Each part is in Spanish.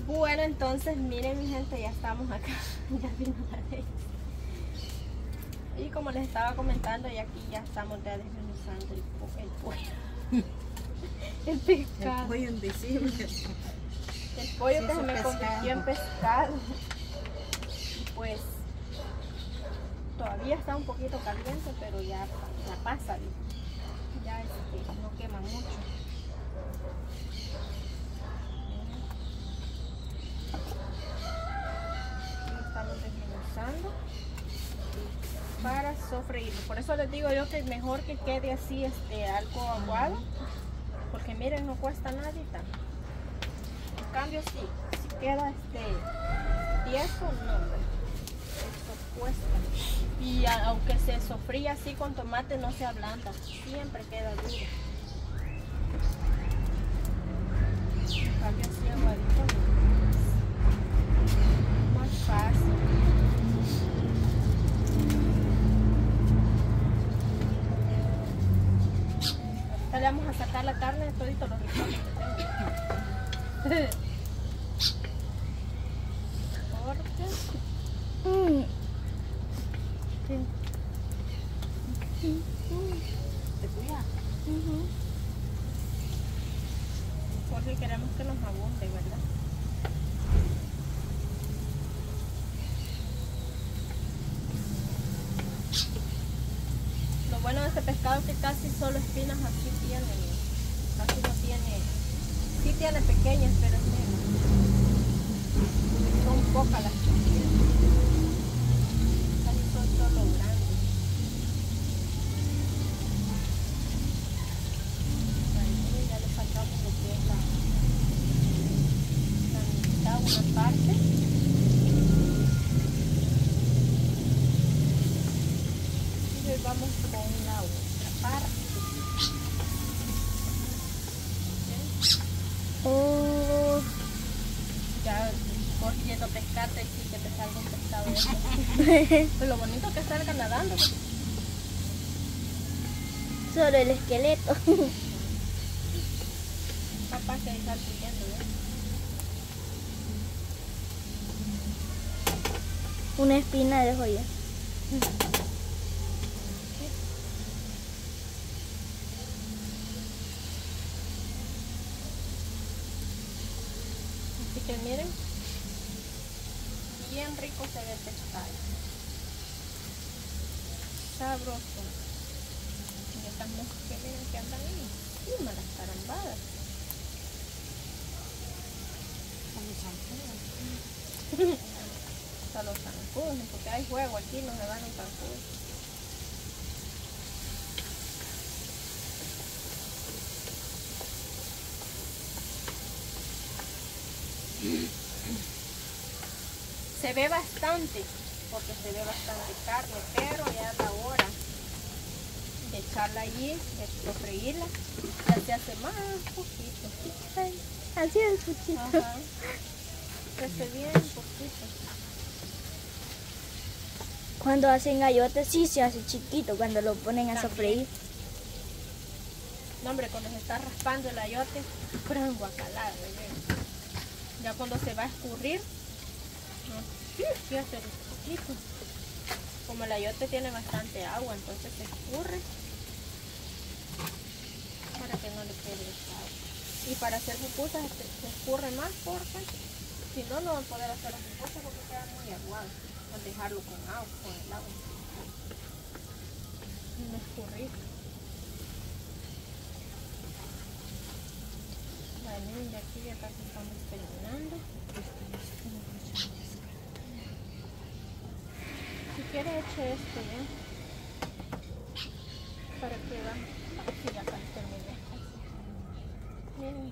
Bueno, entonces miren mi gente, ya estamos acá. Ya vino la ley. Y como les estaba comentando, y aquí ya estamos ya desmenuzando el pollo. El pescado. El pollo invisible. El pollo Sí, que se me pescado. convirtió en pescado. Y pues todavía está un poquito caliente, pero ya pasa. Ya no quema mucho. Lo estamos desmenuzando para sofreírlo. Por eso les digo yo que es mejor que quede así algo aguado, porque miren, no cuesta nadita. En cambio si queda tieso, no, esto cuesta. Y aunque se sofría así con tomate, no se ablanda, siempre queda duro. En cambio así aguadito, más fácil. Ahorita le vamos a sacar la carne de todito los ricones que tengo. ¿Te cuidas? Porque queremos que nos abunde, ¿verdad? Lo bueno de este pescado es que casi solo espinas así tiene, casi no tiene, sí tiene pequeñas, pero es menos. Son pocas las que tiene, casi son solo grandes. Ahí ya le sacamos lo que es la mitad, una parte. Y vamos con la otra parte. Oh, Ya vos yendo a pescarte y sí que te salga un pescado de eso. Pues lo bonito es que salga nadando. solo el esqueleto. Capaz que ahí está fluyendo, ¿ves? Una espina de joya. Así que miren, bien rico se ve el pescado. Sabroso. Y estas moscas que miren que andan ahí, encima las carambadas. Hasta los zancudos, porque hay juego aquí, no se van los zancudos. Se ve bastante, porque se ve bastante carne, pero ya a la hora de echarla allí, de sofreírla, ya se hace más poquito. Ay, así es poquito. Ajá. Se hace bien poquito. Cuando hacen gallotes sí se hace chiquito cuando lo ponen a sofreír. No, hombre, cuando se está raspando el ayote, pura guacalada, ¿verdad? Ya cuando se va a escurrir, sí hace poquito. Como el ayote tiene bastante agua, entonces se escurre para que no le quede agua. Y para hacer pupusas se escurre más porque si no, no van a poder hacer las pupusas porque queda muy aguado al dejarlo con agua, con el agua. No escurrir. Bueno, y aquí ya casi estamos terminando. Si quiere eche este ya. Para que vean. Aquí ya casi terminé. Miren.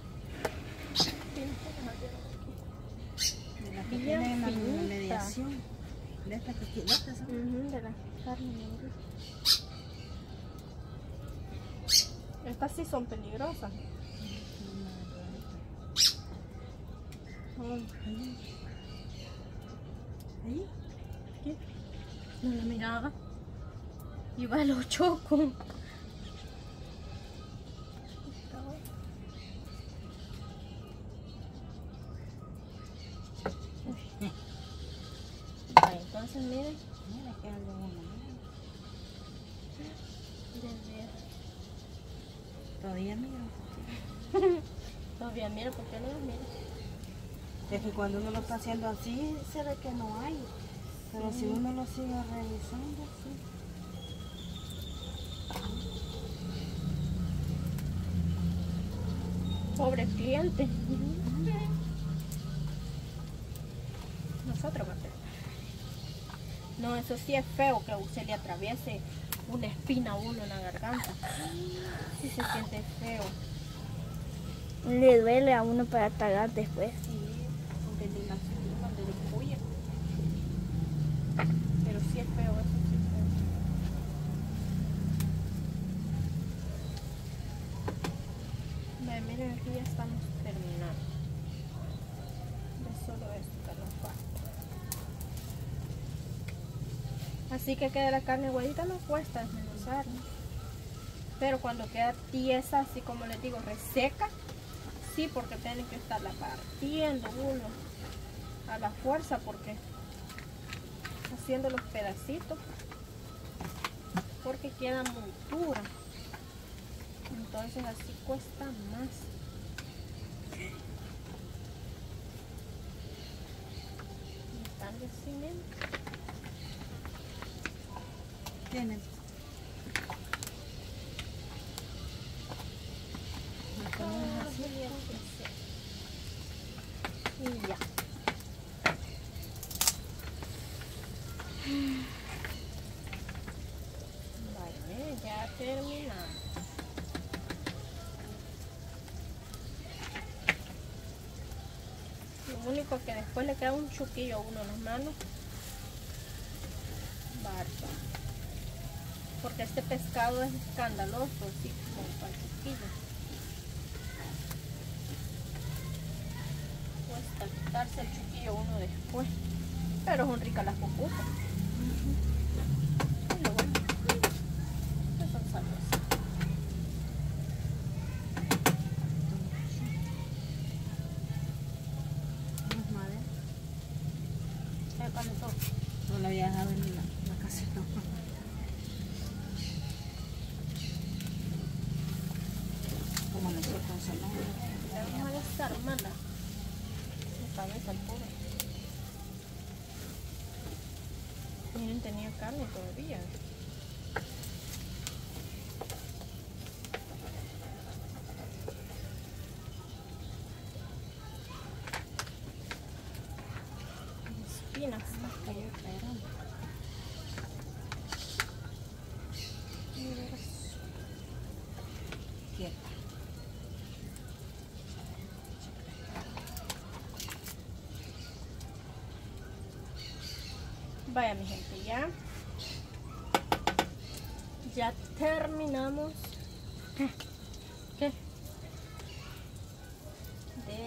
De las que Bien tienen la finita. mediación. De estas que tienen. De la carne negra. Estas sí son peligrosas. Ahí. ¿Qué? No la miraba. Iba a lo choco. Entonces, miren. Mira que algo bueno. De ver. Todavía miro. Todavía miro, ¿por qué no los miro? Es que cuando uno lo está haciendo así, se ve que no hay. Pero si uno lo sigue revisando, sí. Pobre cliente. Nosotros, Mateo. No, eso sí es feo que se le atraviese una espina a uno en la garganta. Sí se siente feo. Le duele a uno para tragar después. Sí, donde le lastima, donde le puye. Pero sí es feo, eso sí es feo. Miren, aquí ya estamos terminando. Ya solo esto que nos falta. Así que queda la carne aguadita, no cuesta desmenuzar, ¿no? Pero cuando queda tiesa, así como les digo, reseca, sí, porque tienen que estarla partiendo uno a la fuerza, porque haciendo los pedacitos, porque queda muy dura. Entonces así cuesta más. Están así mismo. Tienen. Así y ya. Vale, ya terminamos. Lo único que después le queda un chuquillo a uno en las manos. Barba. Porque este pescado es escandaloso, así como para el chuquillo. Cuesta quitarse el chuquillo uno después. Pero son ricas las pupusas. Es lo bueno. Que son sabrosas. No es madre. El calentón. No lo había dejado en la casa. No. Como nosotros somos. Vamos a desarmarla. La cabeza al pobre. Miren, tenía carne todavía. Espinas. Quieta. Vaya mi gente, ya terminamos. ¿Qué? De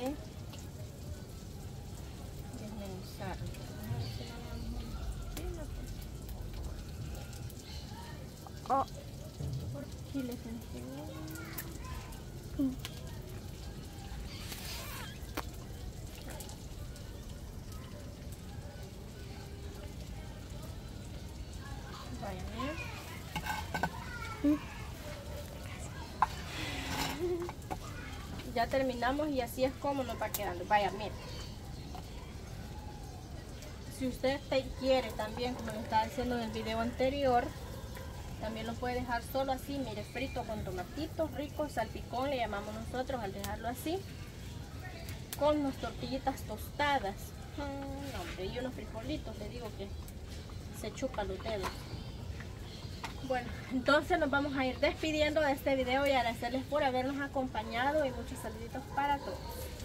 desmenuzar. Oh, Por aquí les enseño. Vaya, miren. Ya terminamos y así es como nos va quedando. Vaya, miren. Si usted quiere también, como lo estaba diciendo en el video anterior, también lo puede dejar solo así, mire, frito con tomatitos ricos, salpicón le llamamos nosotros al dejarlo así, con unas tortillitas tostadas. No, hombre, y unos frijolitos, le digo que se chupan los dedos. Bueno, entonces nos vamos a ir despidiendo de este video y agradecerles por habernos acompañado y muchos saluditos para todos.